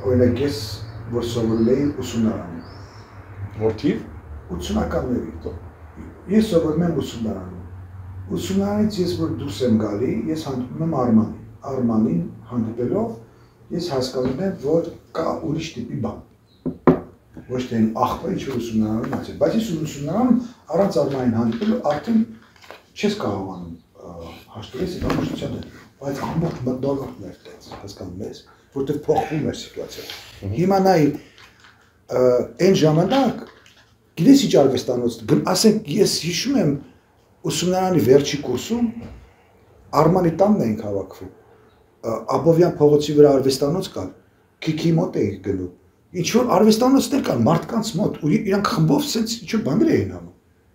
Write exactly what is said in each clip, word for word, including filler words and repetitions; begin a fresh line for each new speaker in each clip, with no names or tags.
օրինակ ես որ սովորել էի ուսումնարանում։
Որտիվ?
ութսունականների։ Ես սովորում եմ ուսումնարանում։ Ուսումնարանից ես որ դուրս եմ գալի, ես հանդիպում եմ Արմանին։ Արմանին հանդիպելով ես հասկանում եմ, որ կա ուրիշ տիպի բան։ Ոչ թե աղբը ինչ-որ ուսումնարանում մացել, բայց ես ուսումնարանում առանց Արմանին հանդիպելու արդեն չես կարողանում հաշտվես այդ ամբողջությանը, բայց ամբողջ մտորակն էր տենց, հասկանում ես, որտեղ փոխվում էր սիտուացիան։ Հիմա նայ այն ժամանակ գիտես ինչ արվեստանոց, ասենք ես հիշում եմ ուսումնարանի վերջի կուրսում Արմանի տանն էինք հավաքվում, Աբովյան փողոցի վրա արվեստանոց կար, Քիքի մոտ էինք գնում, ինչ-որ արվեստանոցներ կան մարդկանց մոտ, ու իրանք խմբով սենց ինչ-որ բաներ էին անում,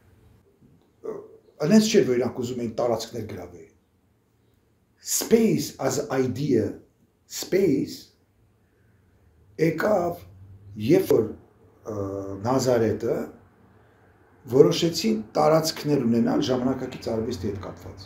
այնպես չէր, որ իրանք ուզում էին տարածքներ գրավեին։ Space as idea, space եկավ, երբ որ Նազարեթը որոշեցին տարածքներ ունենալ ժամանակակից արվեստի հետ կապված։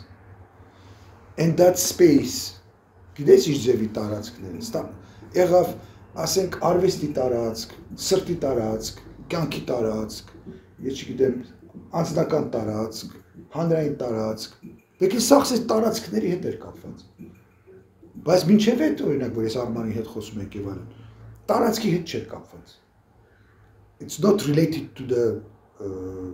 And that space, գիտես ինչ ձևի տարածքներ են, եղավ, ասենք, արվեստի տարածք, սրտի տարածք, կյանքի տարածք, ես չգիտեմ, անձնական տարածք, հանրային տարածք, եկի սաղս այս տարածքների հետ էր կապված։ Բայց մինչև այդ օրինակ, որ ես Արմանի հետ խոսում ենք եւ այլն, տարածքի հետ չէր կապված։ It's not related to the uh,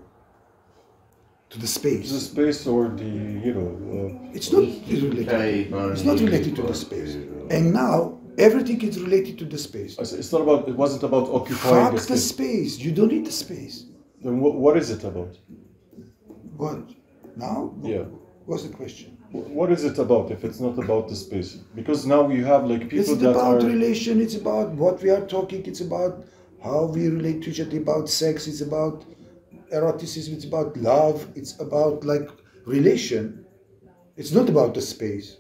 to the space.
The space or the, you know. Uh,
it's not related. It's not related to the space. And now everything is related to the space.
It's not about. It wasn't about occupying
Fuck the space. space. You don't need the space.
Then what, what is it about?
What? Now?
Yeah.
What's the question?
What is it about if it's not about the space? Because now you have like people
it's
that
are... It's about
are...
relation, it's about what we are talking, it's about how we relate to each other, about sex, it's about eroticism, it's about love, it's about like relation. It's not about the space.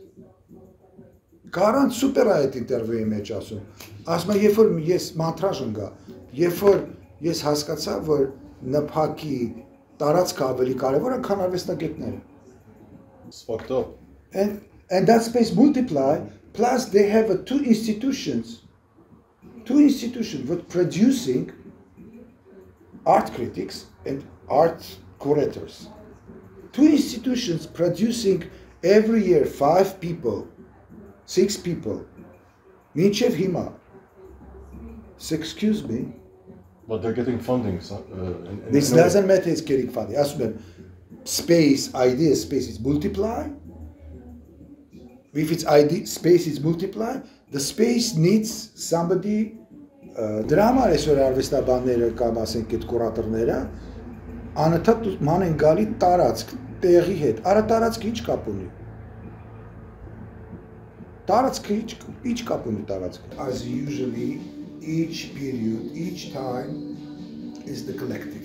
Կարան սուպեր այդ ինտերվյուի մեջ ասում։ Ասում եմ, երբ որ ես մանտրաժ ընկա, երբ որ ես հասկացա, որ նփակի տարածքը ավելի կարևոր է, քան արվեստագետները։
It's fucked up.
And and that space multiply, plus they have uh, two institutions, two institutions with producing art critics and art curators. Two institutions producing every year five people, six people. Minchev Hima. So excuse me.
But they're getting funding. So, uh, in, in,
this
in
doesn't matter, it's getting funding. Assume space, idea, space is multiply. If it's idea, space is multiply, the space needs somebody. Drama այսօր արվեստաբանները կամ ասենք այդ կուրատորները անընդհատ ման են գալի տարածք տեղի հետ։ Արա տարածքը ինչ կապ ունի։ Տարածքը ինչ ինչ կապ ունի տարածքը։ As usually each period, each time is the collective.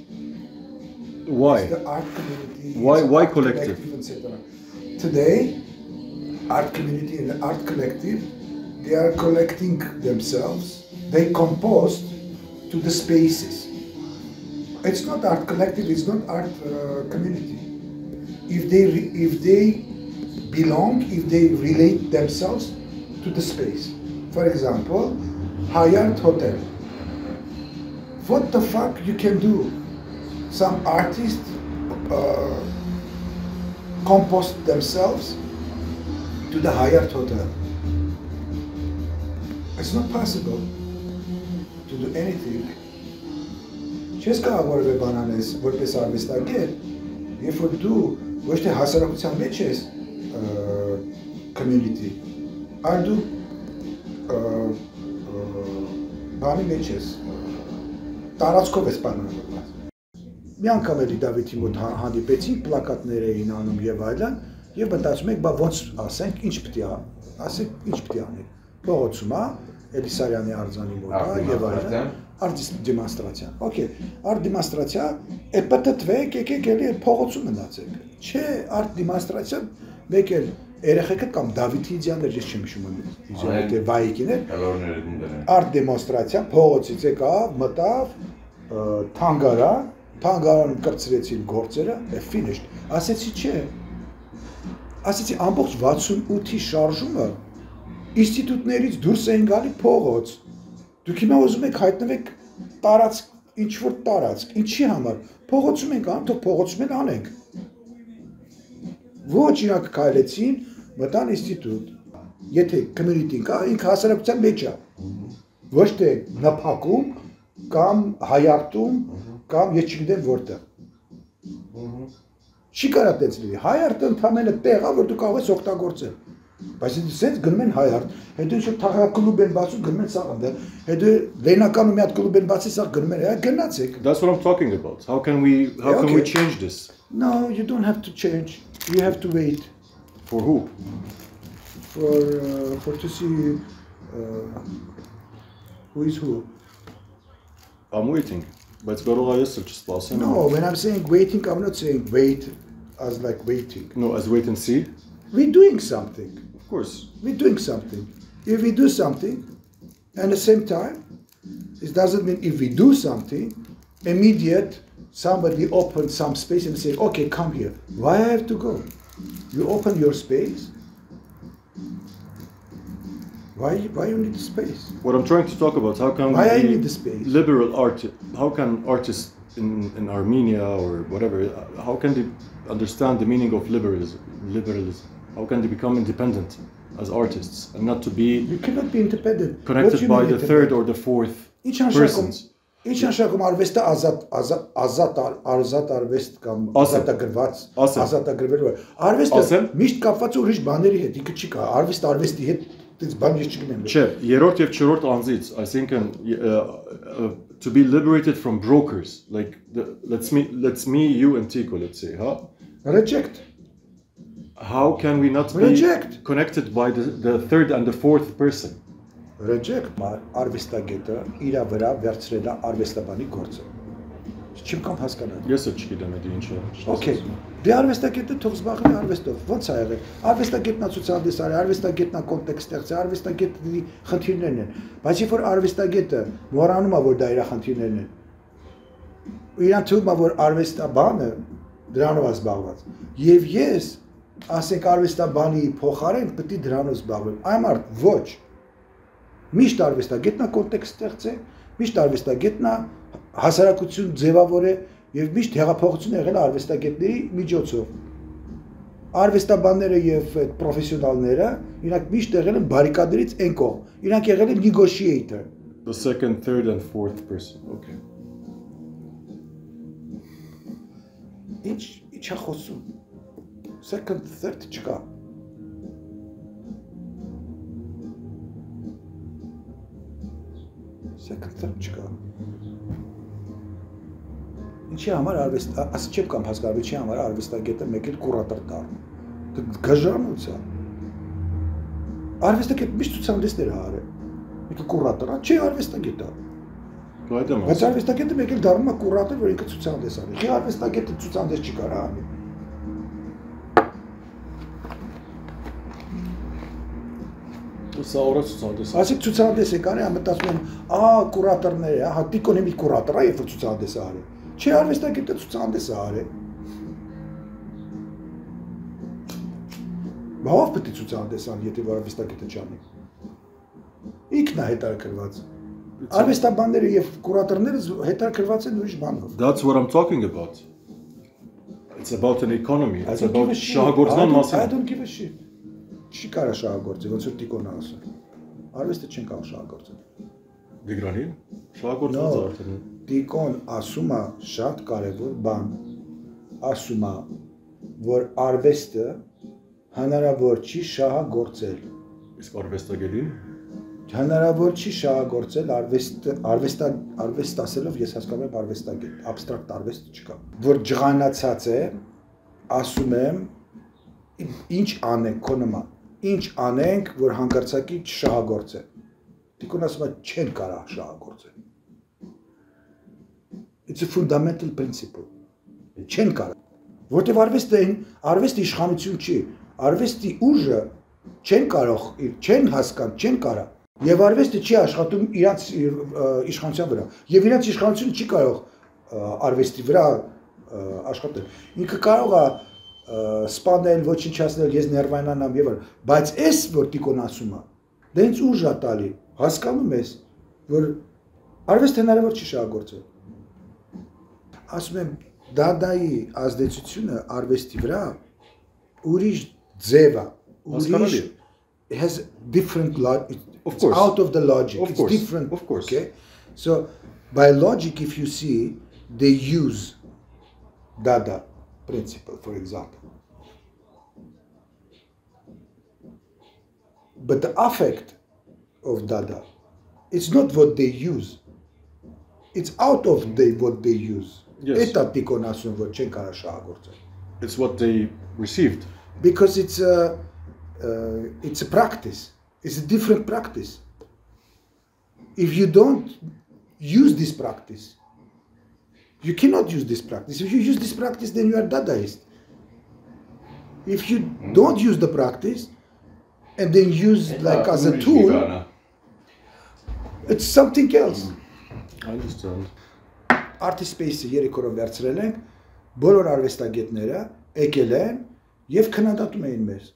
Why?
It's the art community.
Why why
art
collective?
collective Today, art community and the art collective, they are collecting themselves. They compost to the spaces. It's not art collective, it's not art uh, community. If they, if they belong, if they relate themselves to the space. For example, Hyatt Hotel. What the fuck you can do? Some artists uh, compost themselves to the Hyatt Hotel. It's not possible to do anything. Չես կարող որևէ բան անես, որպես արվեստագետ, երբ որ դու ոչ թե հասարակության մեջ ես community, այլ դու բանի մեջ ես, տարածքով ես պայմանավորված։ Մի անգամ էլի Դավիթի մոտ հանդիպեցինք, պլակատներ էին անում եւ այլն, եւ մտածում ենք, բա ոնց ասենք, ինչ պետք է ասենք, ինչ պետք է անենք։ Փողոցում է, Էլիսարյանի արձանի մոտ է եւ այլն, art demonstration. Okay, art demonstration, e պատտվեք, եկեք էլի փողոցում մնացեք։ Չէ, art demonstration, մեկ էլ երեխեքը կամ Դավիթ Իդյաններ, ես չեմ հիշում իդյան, թե վայիկիներ։ Art demonstration, փողոցից եկավ, մտավ, թանգարան, թանգարանում կրծրեցին գործերը, finished։ Ասեցի չէ։ Ասեցի ամբողջ վաթսունութի շարժումը ինստիտուտներից դուրս էին գալի փողոց։ Դուք հիմա ուզում եք հայտնվեք տարածք, ինչ որ տարածք, ինչի համար։ Փողոցում ենք անում, թող փողոցում են անենք։ Ոչ իրանք քայլեցին, մտան ինստիտուտ։ Եթե community-ն կա, ինքը հասարակության մեջ է։ Ոչ թե նփակում կամ հայարտում կամ ես չգիտեմ որտեղ։ Չի կարա տենց լինի։ Հայարտը ընդհանրապես տեղ է, որ դու կարող ես օգտագործել։ Բայց եթե սենց գնում են հայարտ, հետո ինչ-որ թաղակլուբ են բացում, գնում են սաղ ընդեր, հետո լենականում մի հատ կլուբ են բացի, սաղ գնում են, այ գնացեք։
That's what I'm talking about. How can we how
Yeah,
can we
okay.
change this?
No, you don't have to change. You have to wait
For who?
for uh, for to see uh, who is who.
I'm waiting. Բայց կարող է ես էլ չսպասեմ։
No, when I'm saying waiting, I'm not saying wait as like waiting.
No, as wait and see.
We're doing something.
Of course.
We're doing something. If we do something, and at the same time, it doesn't mean if we do something, immediate, somebody opens some space and say, okay, come here. Why I have to go? You open your space. Why, why you need the space?
What I'm trying to talk about, how can
Why I
we
need the space?
liberal art, how can artists in, in Armenia or whatever, how can they understand the meaning of liberalism? Liberalism. How can they become independent as artists and not to be
You cannot be independent. What
connected
you
by
mean
the third
independent?
or the fourth
Ինչ անշակում,
persons?
ինչ անշակում արվեստը ազատ ազատ ազատ ար- ազատ արվեստ կամ
Ասեմ։
ազատագրված
Ասեմ։
ազատագրվելու է։ Արվեստը
Ասեմ։
միշտ կապված է ուրիշ բաների հետ, ինքը չի կա։ Արվեստ արվեստի հետ դից բան ես չգնեմ։
Չէ, երրորդ եւ չորրորդ անձից, I think uh, uh, to be liberated from brokers, like the, let's me let's me you and Tico, let's say, huh?
Reject.
How can we not be
Reject.
connected by the, the third and the fourth person?
Reject. Արվեստագետը իր վրա վերցրել է արվեստաբանի գործը։ Չեմ կամ հասկանալ։
Ես էլ չգիտեմ դա ինչ է։
Okay. Դե արվեստագետը թող զբաղվի արվեստով։ Ո՞նց է եղել։ Արվեստագետն է ցուցահանդես արի, արվեստագետն է կոնտեքստ ստեղծի, արվեստագետի խնդիրներն են։ Բայց երբ որ արվեստագետը մոռանում է, որ դա իր խնդիրներն են, իրան թվում է, որ արվեստաբանը դրանով է զբաղված։ Եվ ես, ասենք արվեստաբանի փոխարեն պետք է դրանով զբաղվեմ։ Այ մարդ ոչ։ Միշտ արվեստագետն է կոնտեքստ ստեղծե, միշտ արվեստագետն է հասարակություն ձևավորե եւ միշտ հեղափոխություն եղել է արվեստագետների միջոցով։ Արվեստաբանները եւ այդ պրոֆեսիոնալները իրանք միշտ եղել են բարիկադերից այն կողմ։ Իրանք եղել են negotiator։
The second, third and fourth person. Okay.
Ինչ ի՞նչ է խոսում։ Second, third չկա։ Second, third չկա։ Ինչի համար արվեստ, ասի չեմ կամ հասկանում, ինչի համար արվեստագետը մեկ էլ կուրատոր դառնում։ Դա գժանոց է։ Արվեստագետ միշտ ցուցահանդեսներ է արել։ Ինքը կուրատոր է, չի արվեստագետ է։
Գայդեմ
Բայց արվեստագետը մեկ էլ դառնում է կուրատոր, որ ինքը ցուցահանդես անի։ Չի արվեստագետը ցուցահանդես չի կարող անել։
Սա օրը ցուցահանդես։
Ասիկ ցուցահանդես է կանե, մտածում եմ, ահա կուրատորներ է, ահա Տիկոնը մի կուրատոր է, երբ որ ցուցահանդես է արել։ Չի արվեստագետը ցուցահանդես է արել։ Բավ պետք է ցուցահանդես անի, եթե արվեստագետը չանի։ Ինքն է հետաքրված։ Արվեստաբանները եւ կուրատորները հետաքրված են ուրիշ բանով։
That's what I'm talking about. It's about an economy. It's about
I
շահագործման
don't- I
մասին։
don't give a shit։ Չի կարա շահագործել, ոնց որ Տիկոնը ասում։ Արվեստը չեն կարող շահագործել։
Դիգրանին շահագործված
No.
արդեն։
Տիկոն ասում է շատ կարևոր բան։ Ասում է, որ արվեստը հնարավոր չի շահագործել։
Իսկ արվեստագետին
Հնարավոր չի շահագործել արվեստը, արվեստա արվեստ ասելով ես հասկանում եմ արվեստագետ, абստրակտ արվեստ չկա։ Որ ջղանացած է, ասում եմ ինչ անենք քո նման, ինչ անենք, որ հանկարծակի չշահագործեն։ Տիկոն ասում է չեն կարող շահագործել։ It's a fundamental principle։ Չեն կարող։ Որտեվ արվեստը արվեստի իշխանություն չի, արվեստի ուժը չեն կարող, չեն հասկան, չեն կարող։ Եվ արվեստը չի աշխատում իրանց իշխանության վրա։ Եվ իրանց իշխանությունը չի կարող արվեստի վրա աշխատել։ Ինքը կարող է սպանել, ոչնչացնել, ես ներվայնանամ եւ այլն, բայց այս որ Տիկոն ասում է, դա ինձ ուժ է տալի, հասկանում ես, որ արվեստ հնարավոր չի շահագործել։ Ասում եմ, Դադայի ազդեցությունը արվեստի վրա ուրիշ ձև է, ուրիշ has different logic.
Of
It's
course.
out of the logic.
Of
it's
course.
different.
Of course.
Okay. So by logic, if you see, they use Dada principle, for example. But the affect of Dada, it's not what they use. It's out of the, what they use.
Yes. It's what they received.
Because it's a, uh, it's a practice. It's a different practice. If you don't use this practice, you cannot use this practice. If you use this practice, then you are Dadaist. If you don't use the practice, and then use like as a tool, it's something else.
I understand.
Artist space-ը երեք օրով վերցրել ենք, բոլոր արվեստագետները եկել են եւ քննադատում էին մեզ։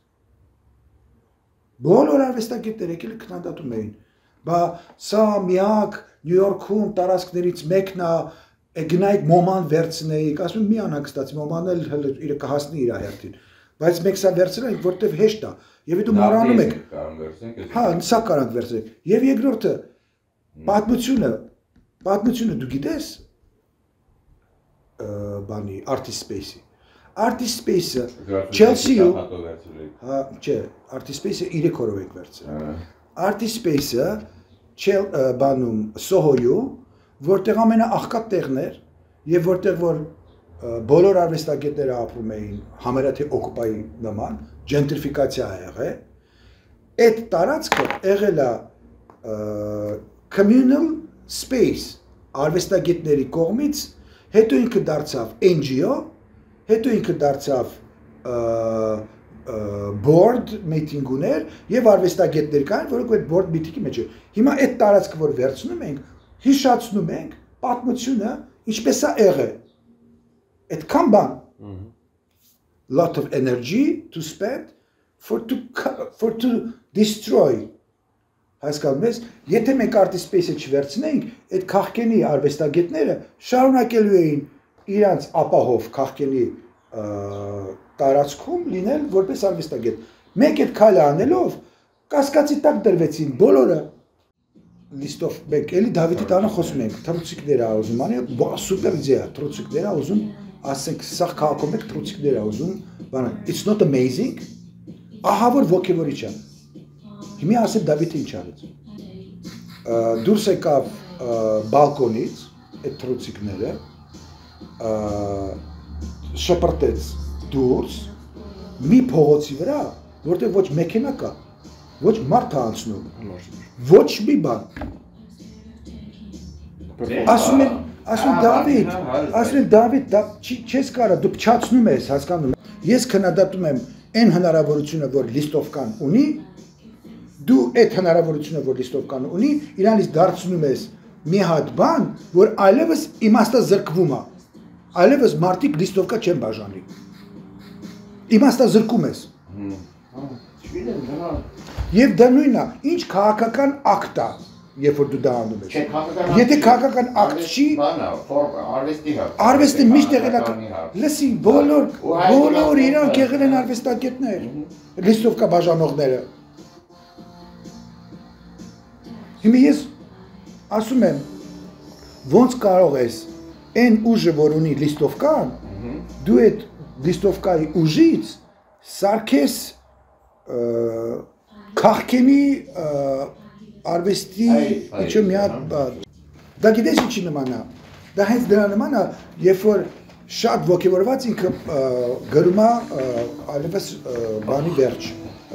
Բոլոր արվեստագետները եկել են քննադատում էին։ Բա սա միակ Նյու Յորքում տարածքներից մեկն է, գնայիք մոման վերցնեիք, ասում եմ մի անհանգստացի, մոման էլ իր կհասնի իր հերթին։ Բայց մեկ սա վերցրել ենք, որտեվ հեշտ է։ Եվ դու մոռանում եք։ Հա, սա կարանք վերցնել։ Եվ երկրորդը պատմությունը, պատմությունը դու գիտես բանի artist space-ի։ Artist space-ը Chelsea-ում, հա, չէ, artist space-ը երեք օրով եք վերցրել։ Artist space-ը բանում Soho-ում, որտեղ ամենաաղքատ տեղն էր, եւ որտեղ որ բոլոր արվեստագետները ապրում էին համարյա օկուպայի նման, gentrification ա եղել, այդ տարածքը եղել է communal space արվեստագետների կողմից, հետո ինքը դարձավ N G O, հետո ինքը դարձավ board meeting ուներ եւ արվեստագետներ կային, որոնք այդ board meeting-ի մեջ էին։ Հիմա այդ տարածքը որ վերցնում ենք, հիշացնում ենք պատմությունը, ինչպես է եղել։ Այդքան բան lot of energy to spend for to for to destroy հասկանում ես, եթե մենք artist space-ը չվերցնենք, այդ քաղաքենի արվեստագետները շարունակելու էին իրանց ապահով քաղաքենի տարածքում լինել որպես արվեստագետ։ Մենք այդ քայլը անելով կասկածի տակ դրվեցին բոլորը լիստով մենք էլի Դավիթի տանը խոսում ենք, թռուցիկներ ա ուզում անի, սուպեր իդեա, թռուցիկներ ա ուզում, ասենք սա քաղաքում եք թռուցիկներ ա ուզում, բանը, it's not amazing, ահա որ ոգևորիչ է։ Հիմա ասեմ Դավիթը ինչ արեց։ Դուրս եկավ բալկոնից այդ թռուցիկները, շպրտեց դուրս մի փողոցի վրա, որտեղ ոչ մեքենա կա, ոչ մարդ է անցնում, ոչ մի բան։ Ասում են, ասում Դավիթ, ասում են Դավիթ, չես կարա, դու փչացնում ես, հասկանում ես։ Ես քննադատում եմ այն հնարավորությունը, որ լիստովկան ունի, դու այդ հնարավորությունը, որ լիստովկան ունի, իրանից դարձնում ես մի հատ բան, որ այլևս իմաստազրկվում է։ Այլևս մարդիկ լիստովկա չեն բաժանի։ Իմաստազրկում ես։ Եվ դա նույնն է, ինչ քաղաքական ակտ է, երբ որ դու դա անում ես։ Եթե քաղաքական ակտ չի, արվեստը միշտ եղել է, լսի, բոլոր բոլոր իրանք եղել են արվեստագետներ, լիստովկա բաժանողները։ Հիմա ես ասում եմ, ոնց կարող ես այն ուժը, որ ունի լիստովկան, դու այդ լիստովկայի ուժից սարքես քաղաքենի արվեստի ինչը մի հատ դա գիտես ինչի նման է, դա հենց դրա նման է, երբ որ շատ ոգևորված ինքը գրում է այլևս բանի վերջ,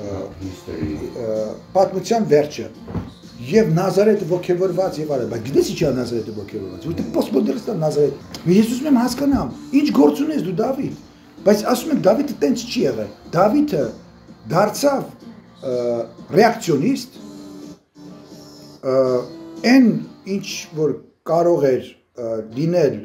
պատմության վերջը Եվ Նազարեթը ոգևորված եւ արել, բայց գիտես ինչի է Նազարեթը ոգևորված, որտեղ պոստմոդեռնիստը Նազարեթ։ Ես ուզում եմ հասկանամ, ինչ գործ ունես դու Դավիթ, բայց ասում եմ Դավիթը տենց չի եղել։ Դավիթը դարձավ ռեակցիոնիստ, այն ինչ որ կարող էր լինել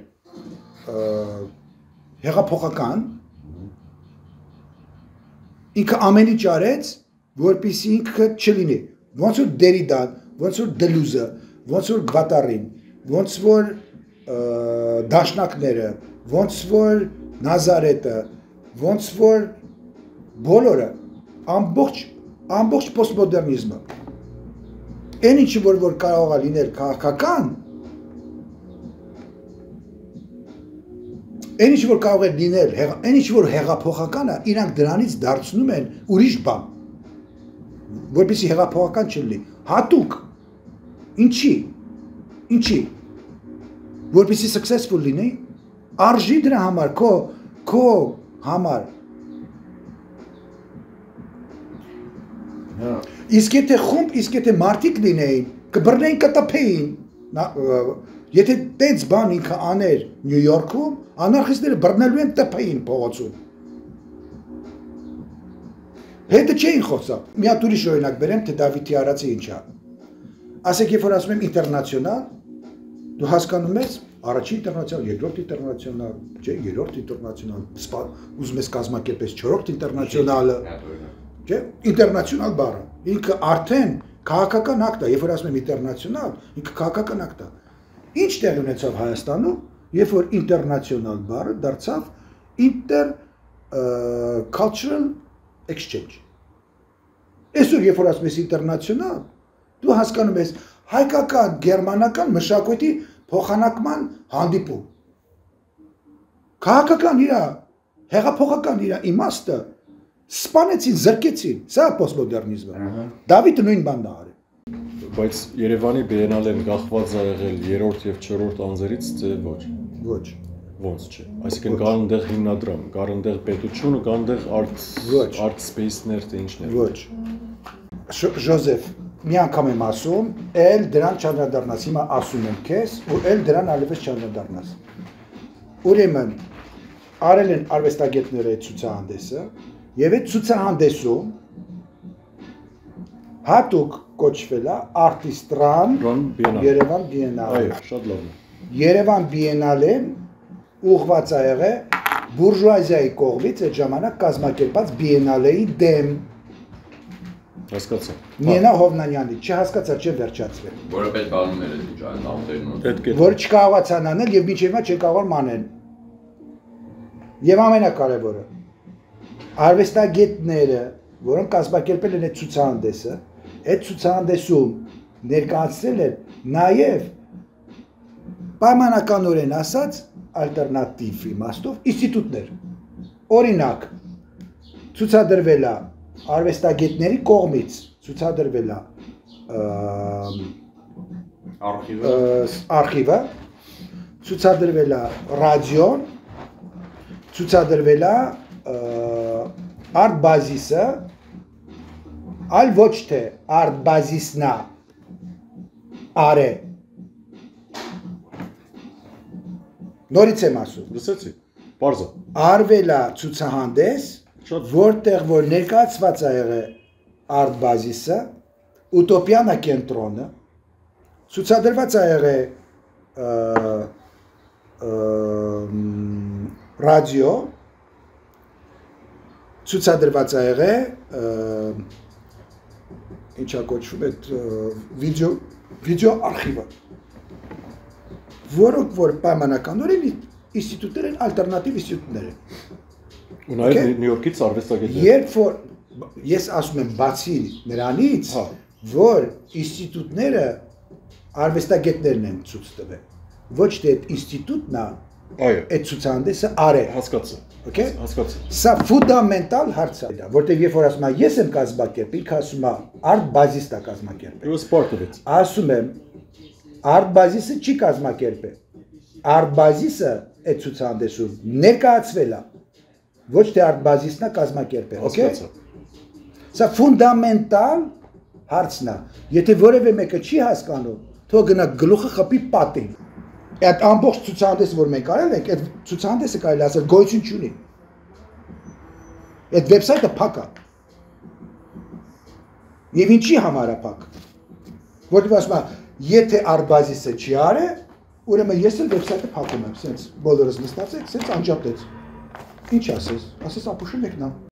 հեղափոխական, ինքը ամեն ինչ արեց, որպեսզի ինքը չլինի։ ոնց որ Դերիդան, ոնց որ Դելուզը, ոնց որ Գվատարին, ոնց որ Դաշնակները, ոնց որ Նազարետը, ոնց որ բոլորը ամբողջ ամբողջ պոստմոդեռնիզմը այն ինչը որ որ կարող է լինել քաղաքական, այն ինչը որ կարող է լինել, այն ինչը որ հեղափոխական է, իրանք դրանից դարձնում են ուրիշ բան, որպեսզի հեղափոխական չլինի, հատուկ, ինչի, ինչի, որպեսզի successful լինի, արժի դրա համար, քո, քո համար, իսկ եթե խումբ, իսկ եթե մարդիկ լինեին, կբռնեին կտպեին, եթե տենց բան ինքը աներ Նյու Յորքում, անարխիստները բռնելու են տպեին փողոցում։ Հետը չէին խոսա։ Մի հատ ուրիշ օրինակ բերեմ, թե Դավիթի արածը ինչ է։ Ասեք, երբ որ ասում եմ ինտերնացիոնալ, դու հասկանում ես առաջին ինտերնացիոնալ, երկրորդ ինտերնացիոնալ, չէ, երրորդ ինտերնացիոնալ, ուզում ես կազմակերպես չորրորդ ինտերնացիոնալը, չէ, ինտերնացիոնալ բառը, ինքը արդեն քաղաքական ակտ է, երբ որ ասում եմ ինտերնացիոնալ, ինքը քաղաքական ակտ է։ Ինչ տեղի ունեցավ Հայաստանում, երբ որ ինտերնացիոնալ բառը դարձավ inter cultural exchange։ Այսօր երբ որ ասում ես ինտերնացիոնալ, դու հասկանում ես հայկական, գերմանական մշակույթի փոխանակման հանդիպում։ Քաղաքական իր, հեղափոխական իր իմաստը սպանեցին, զրկեցին, սա պոստմոդեռնիզմը։ Դավիթը նույն բանն է արել։
Բայց Երևանի բիենալեն գաղված է եղել երրորդ եւ չորրորդ անձերից, թե ոչ։
Ոչ։
Ոնց չէ։ Այսինքն կան այնտեղ հիմնադրամ, կան այնտեղ պետությունը, կան այնտեղ art art space-ներ, թե ինչներ։
Ոչ։ Ժոզեֆ, մի անգամ եմ ասում, էլ դրան չանդրադառնաս, հիմա ասում եմ քեզ, ու էլ դրան այլևս չանդրադառնաս։ Ուրեմն արել են արվեստագետները այդ ցուցահանդեսը, եւ այդ ցուցահանդեսում հատուկ կոչվել է Artistrand Երևան Biennale։
Այո, շատ լավ է։
Երևան Biennale-ն ուղղված ա եղել բուրժուազիայի կողմից այդ ժամանակ կազմակերպած Biennale-ի դեմ։
Հասկացա։
Նինա Հովնանյանի, չհասկացա, չէ վերջացվել։
Որը պետք անում էր այդ ճան ալտերնոտ։
Որ չկարողացան անել եւ մինչեւ հիմա չկարողան մանեն։ Եվ ամենակարևորը արվեստագետները, որոնք կազմակերպել են այդ ցուցահանդեսը, այդ ցուցահանդեսում ներկայացրել են նաև պայմանականորեն ասած ալտերնատիվ իմաստով ինստիտուտներ։ Օրինակ, ցուցադրվել է արվեստագետների կողմից, ցուցադրվել է
արխիվը,
արխիվը, ցուցադրվել է ռադիոն, ցուցադրվել է Art Basis-ը, այլ ոչ թե Art Basis-նա արե։ Նորից եմ ասում։
Լսեցի, պարզ է։
Արվել է ցուցահանդես, որտեղ որ ներկայացված է եղել Art Basis-ը, Ուտոպիանա կենտրոնը, ցուցադրված է եղել ռադիո, ցուցադրված է եղել ինչա կոչվում այդ վիդեո վիդեո արխիվը, որոնք որ պայմանականորեն ինստիտուտներ են, ալտերնատիվ ինստիտուտներ են։
Ու նաև Նյու Յորքից արվեստագետներ։
Երբ որ ես ասում եմ բացի նրանից, որ ինստիտուտները արվեստագետներն են ցույց տվել, ոչ թե այդ ինստիտուտն է այդ ցուցահանդեսը արել։
Հասկացա։
Okay?
Հասկացա։
Սա ֆունդամենտալ հարց է, որտեղ երբ որ ասում եմ ես եմ կազմակերպել, ինքը ասում է Art Basis-ը կազմակերպել։
It was part of it։
Ասում եմ Art Basis-ը չի կազմակերպել։ Art Basis-ը այդ ցուցահանդեսում ներկայացվել է, ոչ թե Art Basis-ն է կազմակերպել, okay? Սա ֆունդամենտալ հարցն է։ Եթե որևէ մեկը չի հասկանում, թող գնա գլուխը խփի պատին։ Այդ ամբողջ ցուցահանդեսը, որ մենք արել ենք, այդ ցուցահանդեսը կարելի ասել գոյություն չունի։ Այդ վեբսայթը փակ է։ Եվ ինչի համար է փակ։ Որտեղ ասում է, եթե Art Basis-ը չի արել, ուրեմն ես էլ վեբսայթը փակում եմ, սենց բոլորս նստած եք, սենց անջատեց։ Ինչ ասես, ասես ապուշը մեկնա։